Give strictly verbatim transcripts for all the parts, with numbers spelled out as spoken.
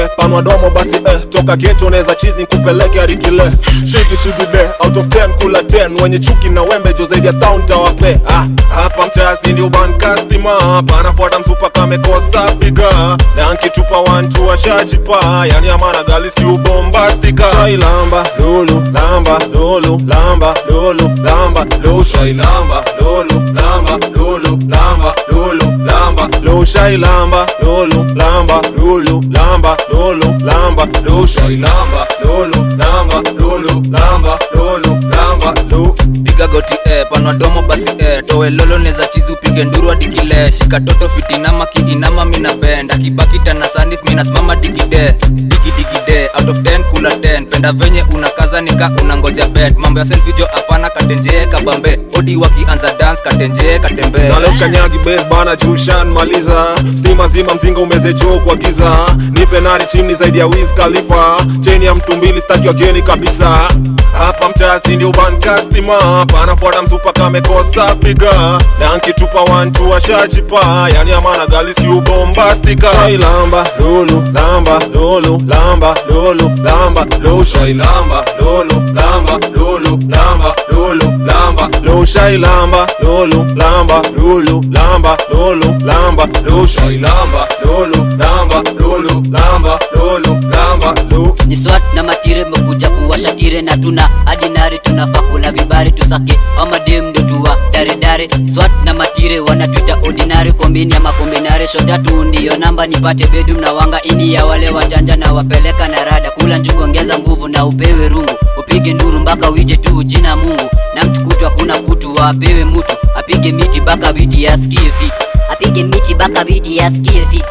eh, panwa domo basi eh, toka ghetto neza chizi kupeleke hadi kile. Shigi shigi de, out of ten kula ten, wenye chuki na wembe jo zaidi ya town tawape. Ah, hapa mtasi ndio ban customer, panafuata msupa kamekosa piga. Na ankitupa one two ashajipa, yani amana galis kiu bombastika. Shai lamba, lolo, lamba, lolo, lamba, lolo, lamba, lo shai lamba, lolo, lamba, lolo, lamba, lolo, lamba, lo shai lamba, lolo, lamba, lolo, lamba, lolo, lamba, lo shai lamba, lolo, lamba, lolo, lamba, lolo, lamba, lo. Piga goti eh, panwa domo basi eh, towe lolo neza chizu pige nduru hadi kile. Shika toto fitinama kiinama mina benda, kibaki tana sanif mina smama digide. Digi digide, out of ten kula ten, penda venye unakaza nika unangoja bet. Mambo ya selfie jo apana katenje kabambe, odi waki anza dance katenje katembe. Nalef kanyagi base bana jushan maliza, stima zima mzinga umeze jo kwa giza. Nipe nari chimni zaidi ya Wiz Khalifa, cheni ya mtu mbili staki wageni kabisa. Hapa mtasi ndio ban customer, panafuata msupa kamekosa piga. Na ankitupa one two ashajipa, yani amana galis kiu bombastika. Shai lamba, lolo, lamba, lolo, lamba, lolo, lamba, lo shai lamba, lolo, lamba, lolo, lamba, lolo, lamba, lo shai lamba, lolo, lamba, lolo, lamba, lolo, lamba, lo shai lamba, lolo, lamba, lolo, lamba, lolo, lamba, lo. Ni swat na matire mekuja kuwasha tire na tuna adinari tunafaa kula vibari tusake ama dem ndo tuwa dare dare. Swat na matire wanatuita ordinary, kombini ama kombinare. Shota tu ndiyo namba nipate bedroom na wanga ini ya wale wajanja na wapeleka na rada. Kula njugu ongeza nguvu na upewe rungu, upige nduru mpaka uite tu jina Mungu. Na mtukutu hakuna kutu wapewe mutu, apige miti baka biti yasikie fiti, apige miti baka biti yasikie fiti.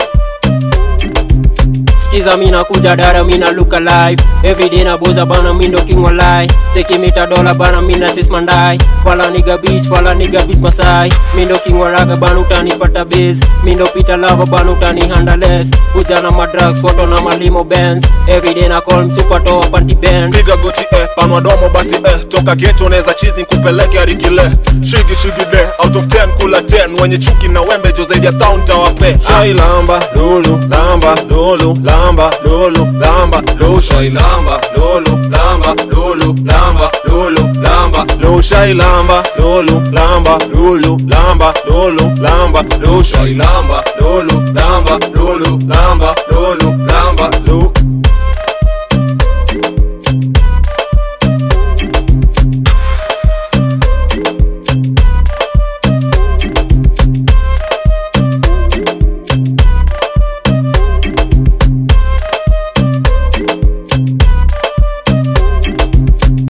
Skiza mina kuja dara mina look alive, everyday na boza bana mindo king walai. Take mita dollar bana mina sis mandai, fala nigga bitch fala nigga bitch masai. Mindo king waraga bana utani pata base, mindo pita lava bana utani handleless. Kuja na ma drugs photo na ma limo bands, everyday na call super to panty band. Piga goti eh, panwa domo basi eh, toka ghetto neza chizi kupeleke hadi kile. Shigi shigi de, out of ten kula ten, wenye chuki na wembe jo zaidi ya town tawape. Shai lamba, lolo, lamba, lolo, lamba, lolo, lamba, lo shai lamba, lolo, lamba, lolo, lamba, lolo, lamba, lo shai lamba, lolo, lamba, lolo, lamba, lolo, lamba, lo shai lamba, lolo, lamba, lolo, lamba,